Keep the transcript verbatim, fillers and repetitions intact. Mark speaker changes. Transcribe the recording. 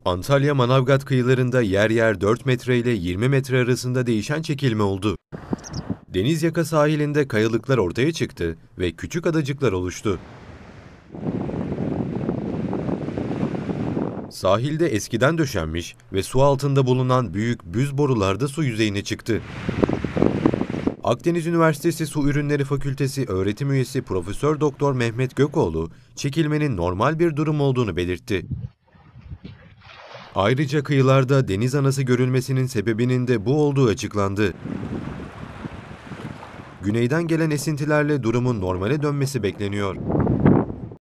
Speaker 1: Antalya Manavgat kıyılarında yer yer dört metre ile yirmi metre arasında değişen çekilme oldu. Denizyaka sahilinde kayalıklar ortaya çıktı ve küçük adacıklar oluştu. Sahilde eskiden döşenmiş ve su altında bulunan büyük büz borular da su yüzeyine çıktı. Akdeniz Üniversitesi Su Ürünleri Fakültesi öğretim üyesi Profesör Doktor Mehmet Gökoğlu, çekilmenin normal bir durum olduğunu belirtti. Ayrıca kıyılarda deniz anası görülmesinin sebebinin de bu olduğu açıklandı. Güneyden gelen esintilerle durumun normale dönmesi bekleniyor.